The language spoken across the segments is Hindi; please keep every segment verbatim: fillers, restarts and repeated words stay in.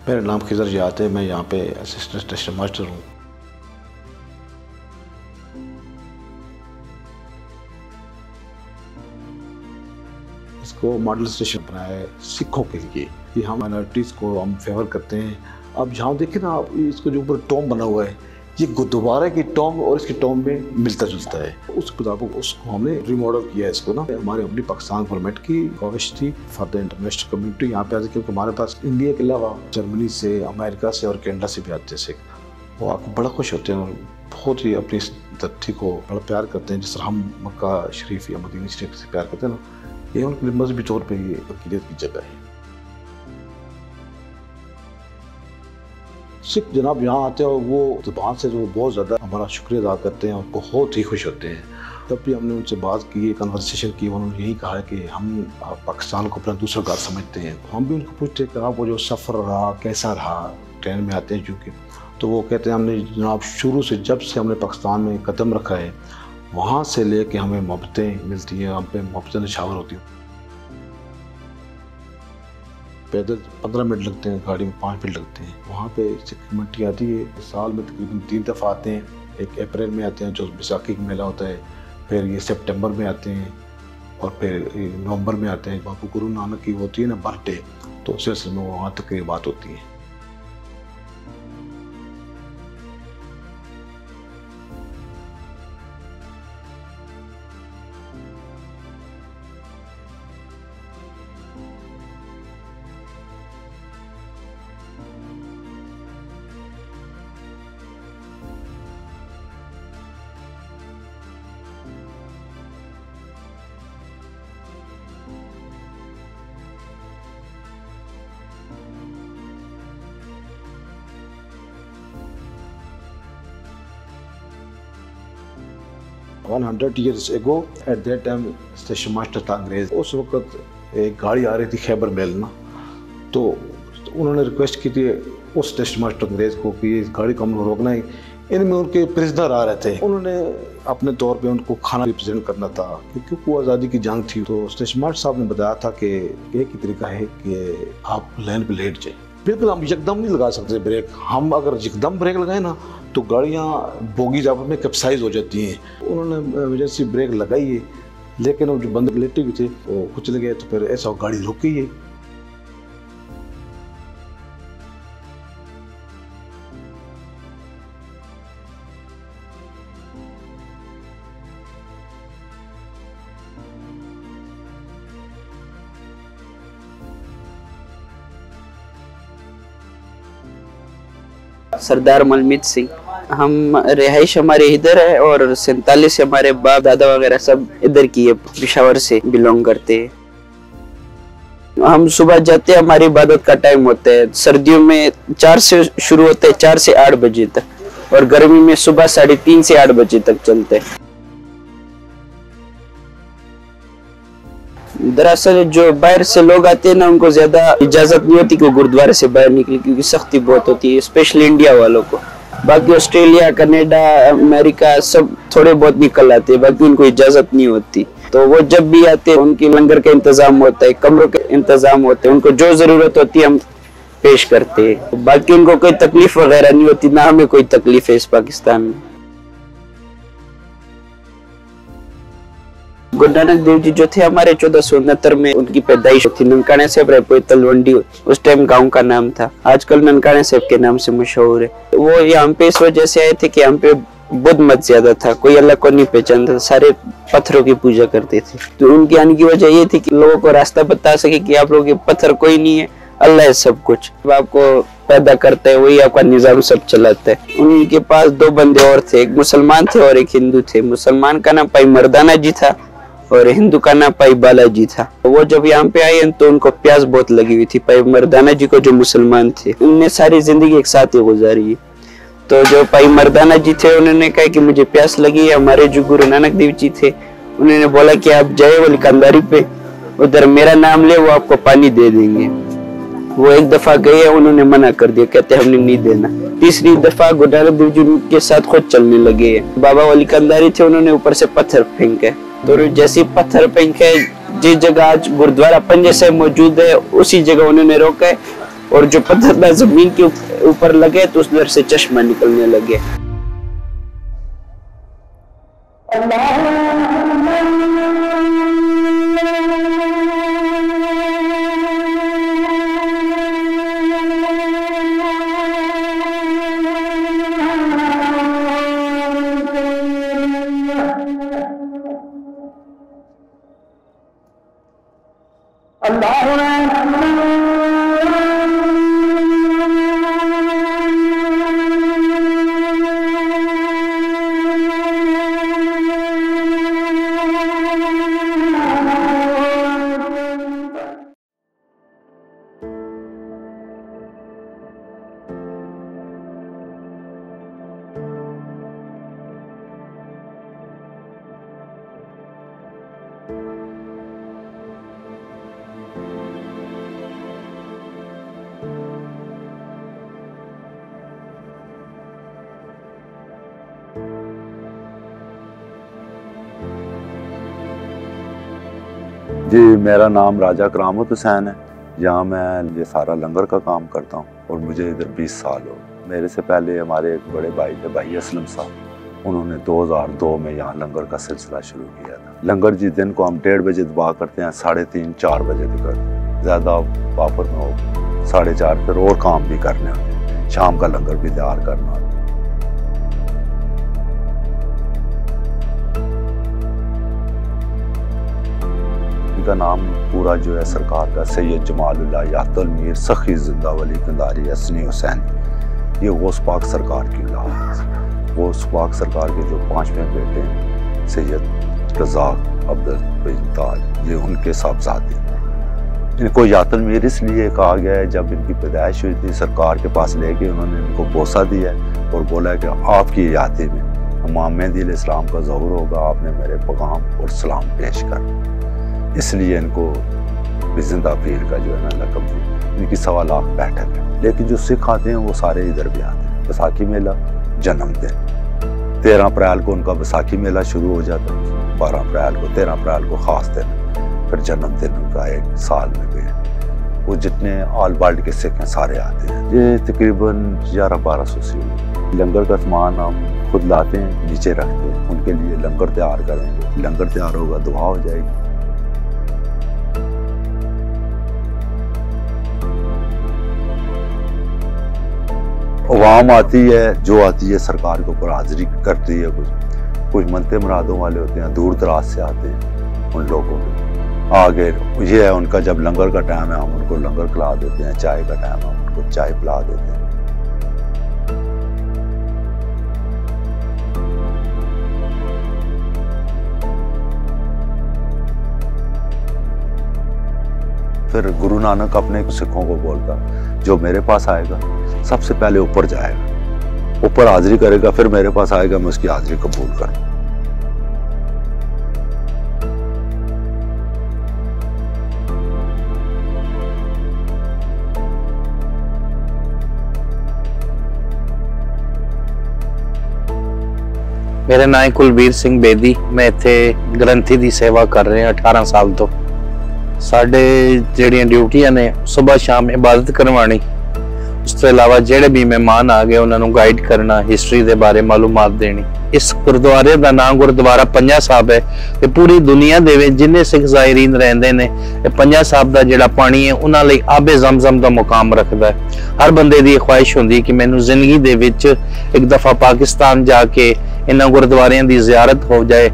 मेरा नाम खिजर जियात है, मैं यहाँ पे असिस्टेंट स्टेशन मास्टर हूँ। इसको मॉडल स्टेशन बनाया है सिखों के लिए कि हम माइनॉरिटीज़ को हम फेवर करते हैं। अब जहाँ देखिए ना आप, इसको जो ऊपर टॉम बना हुआ है, ये गुरुद्वारा की टॉम और इसकी टॉम में मिलता जुलता है। उस मुताबिक उसको हमने रिमॉडल किया है। इसको ना हमारे अपनी पाकिस्तान गवर्नमेंट की ख्वाहिश थी फॉर द इंटरनेशनल कम्युनिटी यहाँ पे आते, क्योंकि हमारे पास इंडिया के अलावा जर्मनी से, अमेरिका से और कनाडा से भी आते हैं। वो आके बड़ा खुश होते हैं और बहुत ही अपनी इस धरती को बड़ा प्यार करते हैं। जिस तरह हम मक्का शरीफ या मदीना शरीफ से प्यार करते हैं ना, ये उनके लिए मजहबी तौर पर ये अकीदत की जगह है। सिख जनाब यहाँ आते हैं और वो ज़ुबान से जो बहुत ज़्यादा हमारा शुक्रिया अदा करते हैं और बहुत ही खुश होते हैं। तब भी हमने उनसे बात की, कन्वर्सेशन की, उन्होंने यही कहा है कि हम पाकिस्तान को अपना दूसरा घर समझते हैं। हम भी उनको पूछते कि आप वो जो सफ़र रहा कैसा रहा, ट्रेन में आते हैं चूँकि, तो वो कहते हैं हमने जनाब शुरू से जब से हमने पाकिस्तान में कदम रखा है वहाँ से ले कर हमें मोहब्बतें मिलती हैं, हम पे मोहब्बतें निछावर होती हैं। पैदल पंद्रह मिनट लगते हैं, गाड़ी में पाँच मिनट लगते हैं। वहाँ पे सिख कमेटी आती है, साल में तकरीबन तीन दफ़ा आते हैं। एक अप्रैल में आते हैं जो बैसाखी का मेला होता है, फिर ये सितंबर में आते हैं और फिर नवंबर में आते हैं। बाबू गुरु नानक की होती है ना बर्थडे, तो उस सिलसिले में वहाँ तक की बात होती है। One hundred years ago at that time station master था अंग्रेज़। उस वक्त एक गाड़ी आ रही थी खैबर मेल ना, तो उन्होंने रिक्वेस्ट की थी उस स्टेशन मास्टर अंग्रेज़ को कि इस गाड़ी को हम रोकना है। इनमें उनके प्रिजनर आ रहे थे, उन्होंने अपने तौर पे उनको खाना रिप्रेजेंट करना था क्योंकि वो आज़ादी की जंग थी। तो स्टेशन मास्टर साहब ने बताया था कि एक ही तरीका है कि आप लाइन पर लेट जाए। बिल्कुल हम एकदम नहीं लगा सकते ब्रेक। हम अगर एकदम ब्रेक लगाए ना तो गाड़ियाँ बोगी आपस में कैप्साइज हो जाती हैं। उन्होंने इमरजेंसी ब्रेक लगाई है, लेकिन वो जो बंदे लेटे हुए थे वो कुचल गए, तो फिर ऐसा गाड़ी रुकी है। सरदार मलमीत सिंह। हम रिहाइश हमारे इधर है और सैंतालीस हमारे बाप दादा वगैरह सब इधर की है, पेशावर से बिलोंग करते हैं। हम सुबह जाते हैं, हमारी इबादत का टाइम होता है सर्दियों में चार से शुरू होता है, चार से आठ बजे तक, और गर्मी में सुबह साढ़े तीन से आठ बजे तक चलते हैं। दरअसल जो बाहर से लोग आते हैं ना, उनको ज्यादा इजाजत नहीं होती कि वो गुरुद्वारे से बाहर निकले, क्योंकि सख्ती बहुत होती है, स्पेशली इंडिया वालों को। बाकी ऑस्ट्रेलिया, कनाडा, अमेरिका सब थोड़े बहुत निकल आते हैं, बाकी उनको इजाजत नहीं होती। तो वो जब भी आते हैं उनकी लंगर का इंतजाम होता है, कमरों के इंतजाम होते हैं, उनको जो जरूरत होती है हम पेश करते हैं। बाकी उनको कोई तकलीफ वगैरह नहीं होती, ना हमें कोई तकलीफ है इस पाकिस्तान में। गुरु नानक देव जी जो थे हमारे चौदह सौ उनहत्तर में उनकी पैदाइश थी। ननकाना साहब रायपुर तलवंडी उस टाइम गांव का नाम था, आजकल ननकाना साहब के नाम से मशहूर है। वो यहाँ पे इस वजह से आए थे कि यहाँ पे बुद्ध मत ज्यादा था, कोई अल्लाह को नहीं पहचानता था, सारे पत्थरों की पूजा करते थे। तो उनके आने की वजह ये थी कि लोगों को रास्ता बता सके कि आप लोग, ये पत्थर कोई नहीं है, अल्लाह है सब कुछ, आपको पैदा करता है, वही आपका निजाम सब चलाता है। उनके पास दो बंदे और थे, एक मुसलमान थे और एक हिंदू थे। मुसलमान का नाम भाई मर्दाना जी था और हिंदू का नाम भाई बालाजी था। वो जब यहाँ पे आए तो उनको प्यास बहुत लगी हुई थी। भाई मर्दाना जी को जो मुसलमान थे, उनने सारी जिंदगी एक साथ ही गुजारी है। तो जो भाई मर्दाना जी थे उन्होंने कहा कि मुझे प्यास लगी है। हमारे जो गुरु नानक देव जी थे उन्होंने बोला कि आप जाए वाली कंदारी पे, उधर मेरा नाम ले, वो आपको पानी दे देंगे। वो एक दफा गए, उन्होंने मना कर दिया, कहते हमने नहीं देना। तीसरी दफा गुरु नानक देव जी के साथ खुद चलने लगे। बाबा वाली कंदारी थे, उन्होंने ऊपर से पत्थर फेंके, तो जैसे पत्थर फेंके जिस जगह आज गुरुद्वारा पंजे साहिब मौजूद है उसी जगह उन्होंने रोका है और जो पत्थर ना जमीन के ऊपर लगे तो उस दर से चश्मा निकलने लगे। जी, मेरा नाम राजा करामत हुसैन है। यहाँ मैं ये सारा लंगर का काम करता हूँ और मुझे इधर बीस साल हो। मेरे से पहले हमारे एक बड़े भाई थे, भाई असलम साहब, उन्होंने दो हज़ार दो में यहाँ लंगर का सिलसिला शुरू किया था। लंगर जिस दिन को हम डेढ़ बजे दुआ करते हैं, साढ़े तीन चार बजे तक करते हैं। ज़्यादा पापर में हो साढ़े चार फिर और काम भी करने होते हैं, शाम का लंगर भी तैयार करना होता है। का नाम पूरा जो है सरकार का सैयद जमालुल्लाह यातुल मीर सखी जिंदा वली कंधारी हसनी हुसैन। ये गौस पाक सरकार की औलाद है। गौस पाक सरकार के जो पांचवें बेटे हैं सैयद रज़ाक अब्दुल ताज, ये उनके साहबजादे। इनको यातुल मीर इसलिए कहा गया है, जब इनकी पैदाइश हुई थी सरकार के पास ले गए, उन्होंने इनको बोसा दिया है और बोला कि आपकी याति में इमाम मेहदी अलैहिस्सलाम का ज़हूर होगा, आपने मेरे पैगाम और सलाम पेश कर। इसलिए इनको जिंदा पीर का जो है ना लक़ब दिया। इनकी सवा लाख बैठक है। लेकिन जो सिख आते हैं वो सारे इधर भी आते हैं। बैसाखी मेला जन्मदिन, तेरह अप्रैल को उनका बैसाखी मेला शुरू हो जाता है, बारह अप्रैल को, तेरह अप्रैल को ख़ास दिन, फिर जन्मदिन उनका एक साल में भी। वो जितने ऑल वर्ल्ड के सिख हैं सारे आते हैं। ये तकरीबन ग्यारह बारह सौ सीढ़ी। लंगर का सामान हम खुद लाते हैं, नीचे रखते हैं, उनके लिए लंगर तैयार करेंगे। लंगर तैयार होगा, दुआ हो जाएगी। अवाम आती है, जो आती है सरकार के ऊपर हाजिरी करती है। कुछ कुछ मनते मुरादों वाले होते हैं, दूर दराज से आते हैं, उन लोगों को आगे ये है उनका जब लंगर का टाइम है हम उनको लंगर खिला देते हैं, चाय का टाइम है हम उनको चाय पिला देते हैं। फिर गुरु नानक अपने सिखों को बोलता, जो मेरे पास आएगा सबसे पहले ऊपर जाएगा, ऊपर हाजिरी करेगा, फिर मेरे पास आएगा, मैं उसकी हाजिरी कबूल करूं। मेरा नाम कुलबीर सिंह बेदी, मैं इत्थे ग्रंथी की सेवा कर रहे हैं अठारह साल तो। साढ़े ਜਿਹੜੀਆਂ ਡਿਊਟੀਆਂ ਨੇ सुबह शाम इबादत करवानी, उस तो इलावा ਜਿਹੜੇ भी मेहमान आ गए उन्होंने गाइड करना, हिस्टरी के बारे मालूमात देनी। इस गुरुद्वारे का नाम गुरुद्वारा पंजा साहब है कि पूरी दुनिया दे विच जिन्ने सिख ज़ायरीन रहंदे ने पंजा साहब का जिहड़ा पानी है उन्हां लई आबे ज़मज़म का मुकाम रखता है। हर बंदे की ख्वाहिश होंदी कि मैनूं जिंदगी दे विच एक दफ़ा पाकिस्तान जाके इन्हां गुरुद्वारियां दी ज़ियारत हो जाए।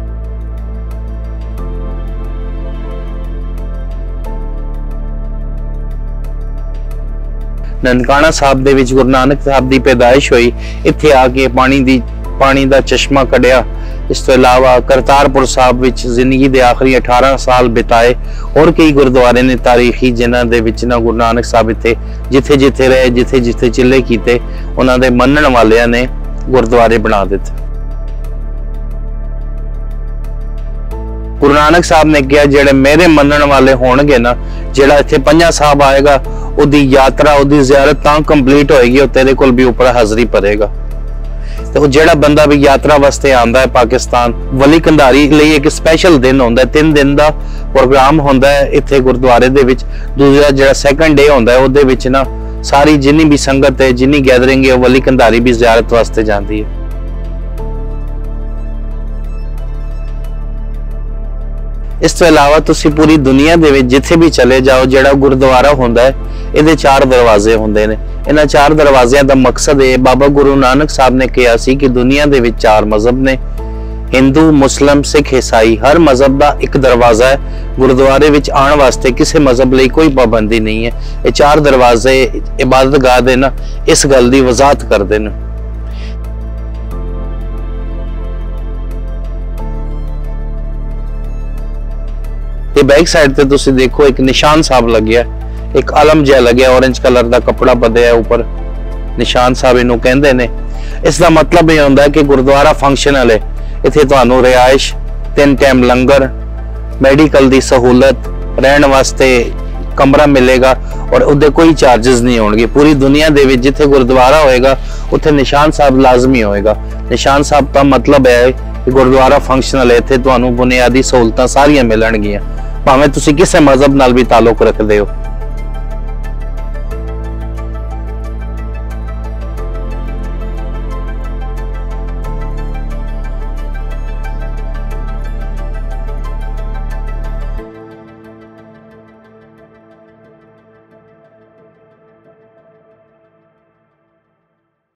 ननकाना साहब दे विच गुरु नानक साहब दी पैदाइश हुई, इत्थे आके पानी दी पानी दा चश्मा कढ़िया। इस तो इलावा करतारपुर साहब विच जिंदगी दे आखिरी अठारह साल बिताए और कई गुरुद्वारे ने तारीखी जिन्हां दे विच ना गुरु नानक साहब इत्थे जिथे जिथे रहे, जिथे जिथे चिल्ले कीते, उन्हां दे मनण वालियां ने गुरुद्वारे बना दिते। गुरु नानक साहब ने कहा जेड़े मेरे मनण वाले होणगे ना, जेड़ा इत्थे पंजा साहब आएगा उदी यात्रा उदी ज़ियारत तां कंप्लीट होएगी और तेरे कोल भी ऊपर हाज़री भरेगा। ਤੇ ਉਹ ਜਿਹੜਾ ਬੰਦਾ ਵੀ ਯਾਤਰਾ ਵਾਸਤੇ ਆਂਦਾ ਹੈ ਪਾਕਿਸਤਾਨ, ਵਲੀ ਕੰਧਾਰੀ ਲਈ ਇੱਕ ਸਪੈਸ਼ਲ ਦਿਨ ਹੁੰਦਾ ਹੈ, ਤਿੰਨ ਦਿਨ ਦਾ ਪ੍ਰੋਗਰਾਮ ਹੁੰਦਾ ਹੈ ਇੱਥੇ ਗੁਰਦੁਆਰੇ ਦੇ ਵਿੱਚ। ਦੂਜਾ ਜਿਹੜਾ ਸੈਕੰਡ ਡੇ ਹੁੰਦਾ ਹੈ ਉਹਦੇ ਵਿੱਚ ਨਾ ਸਾਰੀ ਜਿੰਨੀ ਵੀ ਸੰਗਤ ਹੈ, ਜਿੰਨੀ ਗੈਦਰਿੰਗ ਹੈ, ਵਲੀ ਕੰਧਾਰੀ ਵੀ ਜ਼ਿਆਰਤ ਵਾਸਤੇ ਜਾਂਦੀ ਹੈ। ਇਸ ਤੋਂ ਇਲਾਵਾ ਤੁਸੀਂ ਪੂਰੀ ਦੁਨੀਆ ਦੇ ਵਿੱਚ ਜਿੱਥੇ ਵੀ ਚਲੇ ਜਾਓ, ਜਿਹੜਾ ਗੁਰਦੁਆਰਾ ਹੁੰਦਾ ਹੈ ਇਹਦੇ ਚਾਰ ਦਰਵਾਜ਼ੇ ਹੁੰਦੇ ਨੇ। ਇਹਨਾਂ ਚਾਰ ਦਰਵਾਜ਼ਿਆਂ ਦਾ ਮਕਸਦ ਹੈ, ਬਾਬਾ ਗੁਰੂ ਨਾਨਕ ਸਾਹਿਬ ਨੇ ਕਿਹਾ ਸੀ ਕਿ ਦੁਨੀਆ ਦੇ ਵਿੱਚ ਚਾਰ ਮਜ਼ਹਬ ਨੇ, ਹਿੰਦੂ, ਮੁਸਲਮ, ਸਿੱਖ, ਈਸਾਈ। ਹਰ ਮਜ਼ਹਬ ਦਾ ਇੱਕ ਦਰਵਾਜ਼ਾ ਹੈ। ਗੁਰਦੁਆਰੇ ਵਿੱਚ ਆਉਣ ਵਾਸਤੇ ਕਿਸੇ ਮਜ਼ਹਬ ਲਈ ਕੋਈ ਪਾਬੰਦੀ ਨਹੀਂ ਹੈ। ਇਹ ਚਾਰ ਦਰਵਾਜ਼ੇ ਇਬਾਦਤਗਾਹ ਦੇ ਨਾ ਇਸ ਗੱਲ ਦੀ ਵਜ਼ਾਹਤ ਕਰਦੇ ਨੇ। ਤੇ ਬੈਕ ਸਾਈਡ ਤੇ ਤੁਸੀਂ ਦੇਖੋ ਇੱਕ ਨਿਸ਼ਾਨ ਸਾਹਿਬ ਲੱਗਿਆ, ਇੱਕ ਆਲਮ ਜਿਹਾ ਲੱਗਿਆ, ਔਰੇਂਜ ਕਲਰ ਦਾ ਕੱਪੜਾ ਬੱਧਿਆ ਉੱਪਰ, ਨਿਸ਼ਾਨ ਸਾਹਿਬ ਇਹਨੂੰ ਕਹਿੰਦੇ ਨੇ। ਇਸ ਦਾ ਮਤਲਬ ਇਹ ਹੁੰਦਾ ਹੈ ਕਿ ਗੁਰਦੁਆਰਾ ਫੰਕਸ਼ਨਲ ਹੈ। ਇੱਥੇ ਤੁਹਾਨੂੰ ਰਿਹਾਇਸ਼, ਤਿੰਨ ਟਾਈਮ ਲੰਗਰ, ਮੈਡੀਕਲ ਦੀ ਸਹੂਲਤ, ਰਹਿਣ ਵਾਸਤੇ ਕਮਰਾ ਮਿਲੇਗਾ ਔਰ ਉਹਦੇ ਕੋਈ ਚਾਰजेस ਨਹੀਂ ਹੋਣਗੇ। ਪੂਰੀ ਦੁਨੀਆ ਦੇ ਵਿੱਚ ਜਿੱਥੇ ਗੁਰਦੁਆਰਾ ਹੋਏਗਾ ਉੱਥੇ ਨਿਸ਼ਾਨ ਸਾਹਿਬ ਲਾਜ਼ਮੀ ਹੋਏਗਾ। ਨਿਸ਼ਾਨ ਸਾਹਿਬ ਦਾ ਮਤਲਬ ਹੈ ਕਿ ਗੁਰਦੁਆਰਾ ਫੰਕਸ਼ਨਲ ਹੈ, ਇੱਥੇ ਤੁਹਾਨੂੰ ਬੁਨਿਆਦੀ ਸਹੂਲਤਾਂ ਸਾਰੀਆਂ ਮਿਲਣਗੀਆਂ, ਭਾਵੇਂ ਤੁਸੀਂ ਕਿਸੇ ਮਜ਼ਹਬ ਨਾਲ ਵੀ ਤਾਲੁਕ ਰੱਖਦੇ ਹੋ।